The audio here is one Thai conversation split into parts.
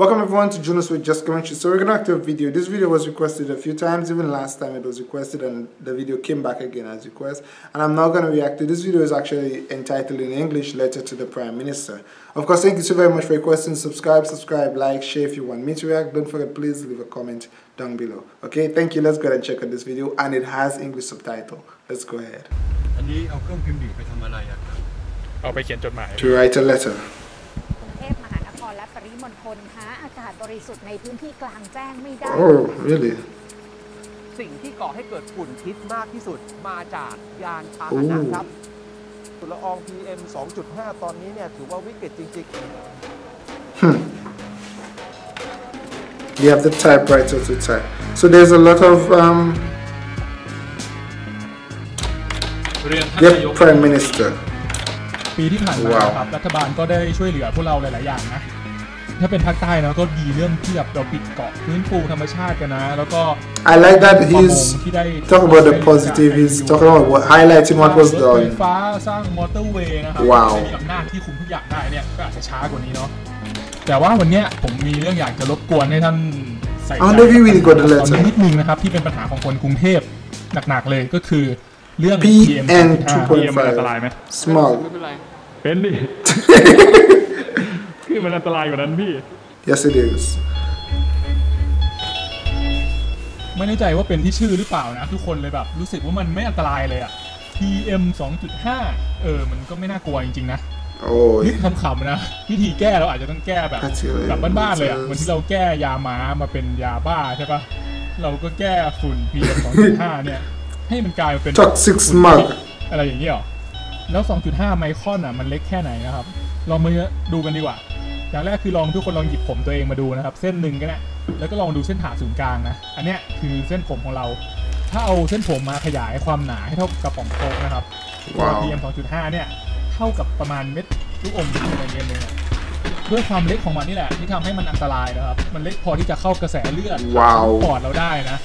Welcome everyone to Jonas with Just Commentary. So we're gonna act a video. This video was requested a few times, even last time it was requested, and the video came back again as request. And I'm now gonna react to this video. Is actually entitled in English, "Letter to the Prime Minister." Of course, thank you so very much for your questions. Subscribe, like, share if you want me to react. Don't forget, please leave a comment down below. Okay, thank you. Let's go ahead and check out this video, and it has English subtitle. Let's go ahead. อันนี้เอาเครื่องพิมพ์ดีดไปทำอะไรอะครับเอาไปเขียนจดหมาย To write a letter. กรุงเทพมหานครและปริมณฑลหาอากาศบริสุทธิ์ในพื้นที่กลางแจ้งไม่ได้ Oh, really? สิ่งที่ก่อให้เกิดฝุ่นพิษมากที่สุดมาจากยานพาหนะครับฝุ่นละออง PM 2.5 ตอนนี้เนี่ยถือว่าวิกฤตจริง You have the typewriter to type. So there's a lot of Yep, Prime Minister. ปีที่ผ่านมาครับรัฐบาลก็ได้ช่วยเหลือพวกเราหลายๆอย่างนะถ้าเป็นภาคใต้นะก็ดีเรื่องที่แบบเราปิดเกาะฟื้นฟูธรรมชาติกันนะแล้วก็ I like that he's talking about the positive. He's talking about what, highlighting what was รถ done. ไฟฟ้าสร้างมอเตอร์เวย์นะครับมีอำนาจที่คุมทุกอย่างได้เนี่ยก็อาจจะช้ากว่านี้เนาะแต่ว่าวันนี้ผมมีเรื่องอยากจะรบกวนให้ท่านใส่ใจตอนนี้นิดนึงนะครับที่เป็นปัญหาของคนกรุงเทพหนักๆเลยก็คือเรื่อง PM มันอันตรายไหม Smog เป็นดิ คือมันอันตรายกว่านั้นพี่ Yes it is ไม่แน่ใจว่าเป็นที่ชื่อหรือเปล่านะทุกคนเลยแบบรู้สึกว่ามันไม่อันตรายเลยอะ PM 2.5 มันก็ไม่น่ากลัวจริงๆนะนี่ขำๆนะวิธีแก้เราอาจจะต้องแก้แบบบ้านๆเลยอะเหมือนที่เราแก้ยาม้ามาเป็นยาบ้าใช่ปะเราก็แก้ฝุ่น PM 2.5 เนี่ยให้มันกลายเป็น Toxic smog อะไรอย่างนี้หรอแล้ว 2.5 ไมครอนอ่ะมันเล็กแค่ไหนนะครับลองมาดูกันดีกว่าอย่างแรกคือทุกคนลองหยิบผมตัวเองมาดูนะครับเส้นหนึ่งก็ได้แล้วก็ลองดูเส้นผ่าศูนย์กลางนะอันเนี้ยคือเส้นผมของเราถ้าเอาเส้นผมมาขยายความหนาให้เท่ากับป๋องโค้กนะครับ PM 2.5 เนี่ยเท่ากับประมาณเม็ดลูกอมอะไรเงี้ยเลยด้วยความเล็กของมันนี่แหละที่ทำให้มันอันตรายนะครับมันเล็กพอที่จะเข้ากระแสเลือดปอดเราได้นะ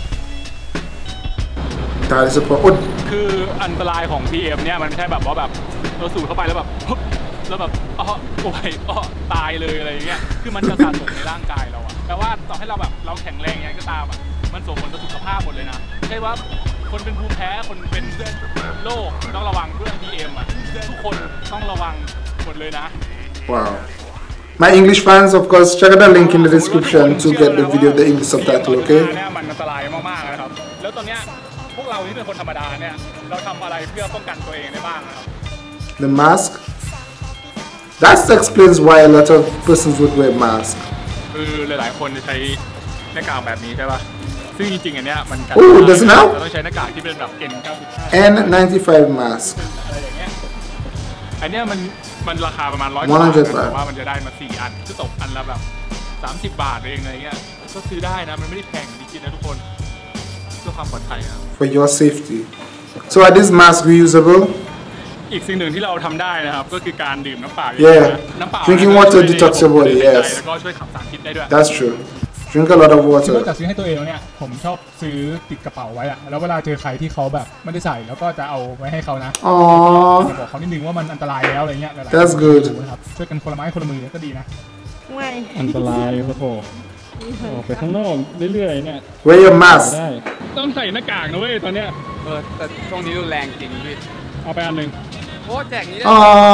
คืออันตรายของ PM เนี่ยมันไม่ใช่แบบว่าแบบเราสูดเข้าไปแล้วแบบป่วยตายเลยอะไรอย่างเงี้ยคือมันจะสะสมในร่างกายเราอะแต่ว่าต่อให้เราแบบเราแข็งแรงยังไงก็ตามอะมันส่งผลต่อสุขภาพหมดเลยนะใช่ว่าคนเป็นภูมิแพ้คนเป็นโรคต้องระวังเรื่อง PM อะทุกคนต้องระวังหมดเลยนะ Wow. My English fans, of course, check out the link in the description to get the video, the English subtitle, okay? เนี่ยมันอันตรายมากๆนะครับแล้วตอนเนี้ยพวกเราที่เป็นคนธรรมดาเนี่ยเราทำอะไรเพื่อป้องกันตัวเองได้บ้างครับ The mask. That explains why a lot of persons would wear mask. คือหลายๆคนจะใช้หน้ากากแบบนี้ใช่ป่ะซึ่งจริงๆอันเนี้ยมัน doesn't help. เราต้องใช้หน้ากากที่เป็นแบบ N95 mask. อะไรอย่างเงี้ยอันเนี้ยมันราคาประมาณ100 บาทแต่ว่ามันจะได้มา4 อันจะตกอันละแบบ30 บาทเองอะไรเงี้ยก็ซื้อได้นะมันไม่ได้แพงจริงๆนะทุกคนเพื่อความปลอดภัยครับ For your safety. So are these masks reusable? อีกสิ่งหนึ่งที่เราทำได้นะครับก็คือการดื่มน้ำเปล่า น้ำเปล่า Drinking water detox your body. Yes. แล้วก็ช่วยขับสารพิษได้ด้วย That's true. Drink a lot of water. นอกจากซื้อให้ตัวเองเนี่ยผมชอบซื้อติดกระเป๋าไว้อะแล้วเวลาเจอใครที่เขาแบบไม่ได้ใส่แล้วก็จะเอาไว้ให้เขานะจะบอกเขานิดนึงว่ามันอันตรายแล้วอะไรเงี้ย That's good. นะครับช่วยกันคนละไม้คนละมือก็ดีนะอันตรายโอ้โหออกไปข้างนอกเรื่อยๆเนี่ย Wear your mask. ได้ต้องใส่หน้ากากนะเว้ยตอนเนี้ยแต่ช่วงนี้รุนแรงจริงพี่เอาไปอันหนึ่งโอ้แจกนี้ได้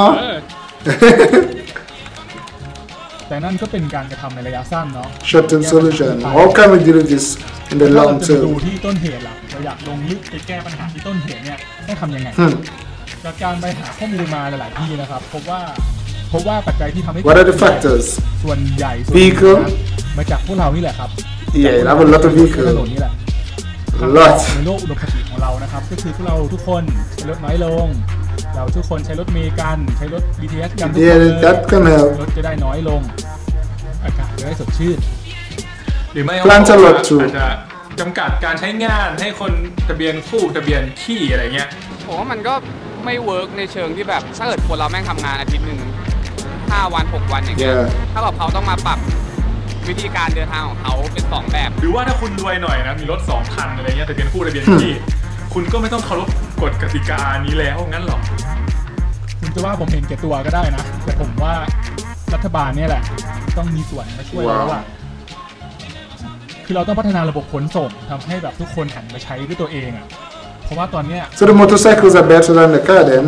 แต่นั่นก็เป็นการกระทำในระยะสั้นเนาะ Short-term solution. How can we deal with this in the long ถ้าเราจะดู term? ที่ต้นเหตุล่ะเราอยากลงลึกไปแก้ปัญหาที่ต้นเหตุเนี่ยต้องทำยังไงจากการไปหาข้อมูลมาหลายๆที่นะครับพบว่าปัจจัยที่ทำให้ What are the factors? ส่วนใหญ่ Vehicle? มาจากพวกเรานี่แหละครับ Yeah, you have a lot of ถนน vehicles. นี่แหละ A lot. ในโลกอุดมคติของเรานะครับก็คือพวกเราทุกคนใช้รถน้อยลงเราทุกคนใช้รถเมล์กันใช้รถ BTS กันทุกคน Yeah, that can help. รถจะได้น้อยลงอากาศจะได้สดชื่นหรือไม่ Plant a lot too. อาจจะจำกัดการใช้งานให้คนทะเบียนคู่ทะเบียนขี้อะไรเงี้ยผมว่ามันก็ไม่เวิร์กในเชิงที่แบบถ้าเกิดคนเราแม่งทำงานอาทิตย์หนึ่ง5 วัน 6 วันอย่างเงี้ยถ้าแบบเขาต้องมาปรับวิธีการเดินทางของเขาเป็น2 แบบหรือว่าถ้าคุณรวยหน่อยนะมีรถ2 คันอะไรเงี้ยทะเบียนคู่ทะเบียนขี้คุณก็ไม่ต้องเคารพกฎกติกานี้แล้วงั้นหรอคุณจะว่าผมเห็นแก่ตัวก็ได้นะแต่ผมว่ารัฐบาลเนี่ยแหละที่ต้องมีส่วนมาช่วยเราอะคือเราต้องพัฒนาระบบขนส่งทำให้แบบทุกคนหันมาใช้ด้วยตัวเองอะเพราะว่าตอนเนี้ย So the motorcycles are better than the car then?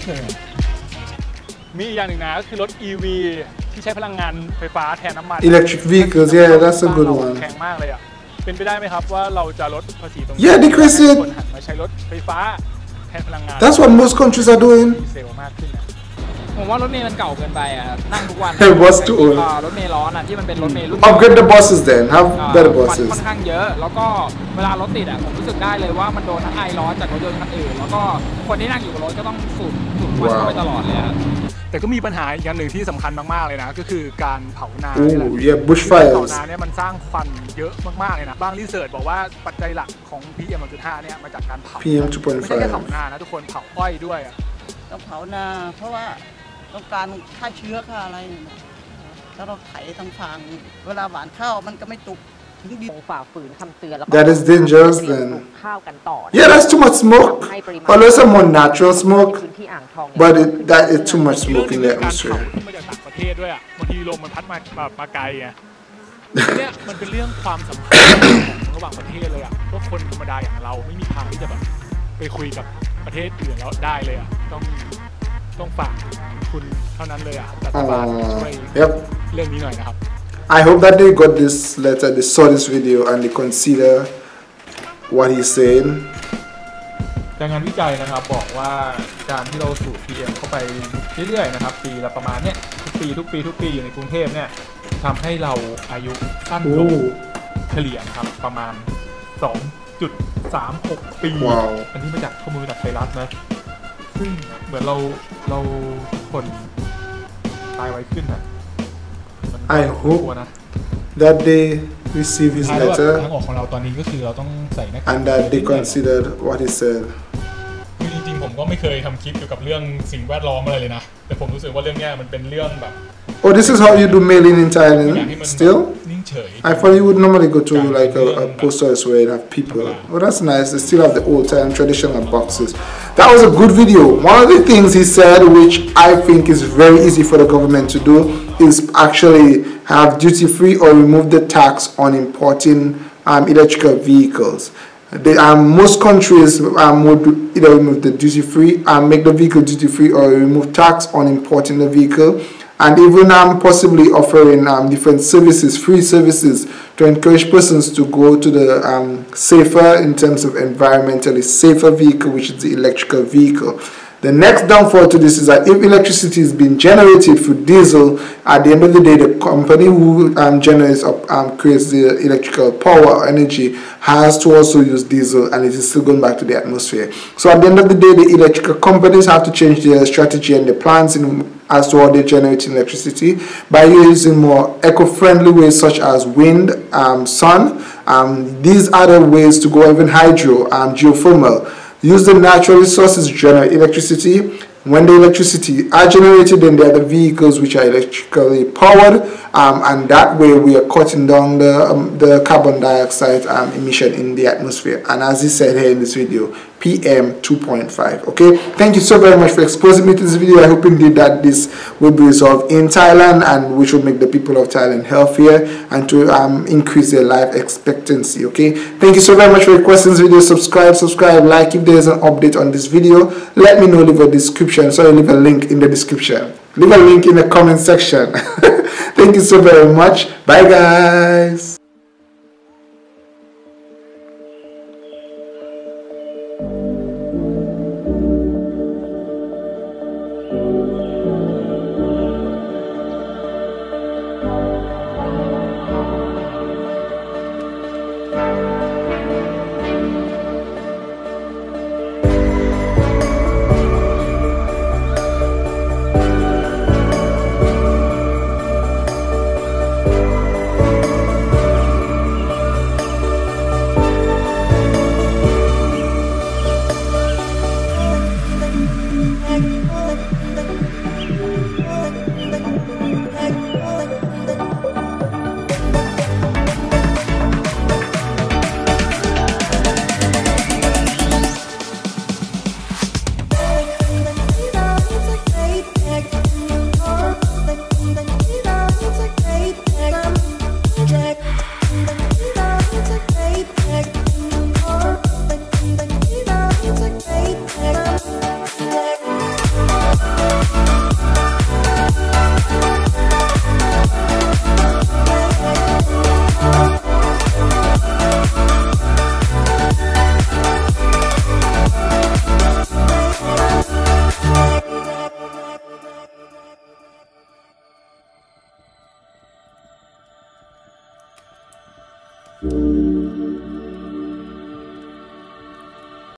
มีอย่างหนึ่งนะก็คือรถ EV ที่ใช้พลังงานไฟฟ้าแทนน้ำมัน Electric vehicles, yeah, that's a good one. แข็งมากเลยอ่ะเป็นไปได้ไหมครับว่าเราจะลดภาษีตรงนี้ Yeah, decrease it. คนหันมาใช้รถไฟฟ้าแทนพลังงาน That's what most countries are doing. ดีเซลมากขึ้นนะผมว่ารถเมล์มันเก่าเกินไปอ่ะนั่งทุกวัน Hey, what's to own? รถเมล์ร้อนอ่ะที่มันเป็นรถเมล์รุ่น Upgrade the buses then. Have better ควัน buses. ค่อนข้างเยอะแล้วก็เวลารถติดอ่ะผมรู้สึกได้เลยว่ามันโดนทั้งไอร้อนจากรถยนต์คันอื่นแล้วก็คนที่นั่งอยู่บนรถก็ต้องสูดควันเข้าไปตลอดเลยอ่ะแต่ก็มีปัญหาอีกอย่างหนึ่งที่สำคัญมากๆเลยนะก็คือการเผานานี่แหละ Ooh, yeah, เผา bushfires. นาเนี่ยมันสร้างควันเยอะมากๆเลยนะบางรีเสิร์ชบอกว่าปัจจัยหลักของ PM 2.5 เนี่ยมาจากการเผา PM ไม่ใช่แค่เผา 2.5. นานะทุกคนเผาอ้อยด้วยอ่ะต้องเผานาเพราะว่าต้องการฆ่าเชื้อฆ่าอะไรเนี่ยนะแล้วเราไถทางฟางเวลาหว่านข้าวมันก็ไม่ตุกถึงดินคงฝ่าฝืนคำเตือนแล้วก็ That is dangerous ปลู then. กข้าวกันต่อ Yeah, that's too much smoke. Unless some more natural ใน smoke, พื้นที่อ่างทอง but that is too much เรื่อง smoke นึ in ง the คือการเผา atmosphere. ที่มาจากต่างประเทศด้วยอ่ะบางทีลมมันพัดมาไกลไงเนี่ยมันเป็นเรื่องความสัมพันธ์ของระหว่างประเทศเลยอ่ะพวกคนธรรมดาอย่างเราไม่มีทางที่จะแบบไปคุยกับประเทศอื่นแล้วได้เลยอ่ะต้องฝากคุณเท่านั้นเลยอ่ะรัฐบาลช่วย Yep. เรื่องนี้หน่อยนะครับ I hope that they got this letter, they saw this video, and they consider what he's saying. จากงานวิจัยนะครับบอกว่าการที่เราสูด PM เข้าไปเรื่อยๆนะครับปีละประมาณเนี้ยทุกปีอยู่ในกรุงเทพเนี่ยทำให้เราอายุสั้นลง Ooh. เฉลี่ยนะครับประมาณ 2.36 ปีว้าวอันนี้มาจากข้อมูลจากไทยรัฐนะซึ่งเหมือนเราทุกคนตายไวขึ้นนะมันก็ I hope กลัวนะ that they receive his ท้ายแล้วแบบ letter ทางออกของเราตอนนี้ก็คือเราต้องใส่หน้ากาก and that they considered what he said. คือจริงๆผมก็ไม่เคยทำคลิปเกี่ยวกับเรื่องสิ่งแวดล้อมอะไรเลยนะแต่ผมรู้สึกว่าเรื่องเนี้ยมันเป็นเรื่องแบบ Oh, this is how you do mailing in อยากให้มัน Thailand still? นิ่งเฉย I thought you would normally go to like a post office where you have people. Oh, that's nice. They still have the old time traditional boxes. That was a good video. One of the things he said, which I think is very easy for the government to do, is actually have duty free or remove the tax on importing electrical vehicles. Most countries would either remove the duty free and make the vehicle duty free or remove tax on importing the vehicle. And even possibly offering different services, free services, to encourage persons to go to the safer, in terms of environmentally safer vehicle, which is the electrical vehicle. The next downfall to this is that if electricity is being generated through diesel, at the end of the day, the company who generates or creates the electrical power or energy has to also use diesel, and it is still going back to the atmosphere. So at the end of the day, the electrical companies have to change their strategy and their plans as to how they generate electricity by using more eco-friendly ways such as wind, sun. These other ways to go, even hydro, geothermal. Use the natural resources to generate electricity. When the electricity are generated, then there are the vehicles which are electrically powered, and that way we are cutting down the carbon dioxide emission in the atmosphere. And as he said here in this video, PM 2.5. Okay, thank you so very much for exposing me to this video. I hope indeed that this will be resolved in Thailand, and which will make the people of Thailand healthier and to increase their life expectancy. Okay, thank you so very much for requesting this video. Subscribe, like. If there is an update on this video, let me know. Leave a description. Sorry, leave a link in the description. Leave a link in the comment section. Thank you so very much. Bye guys. ค่ะ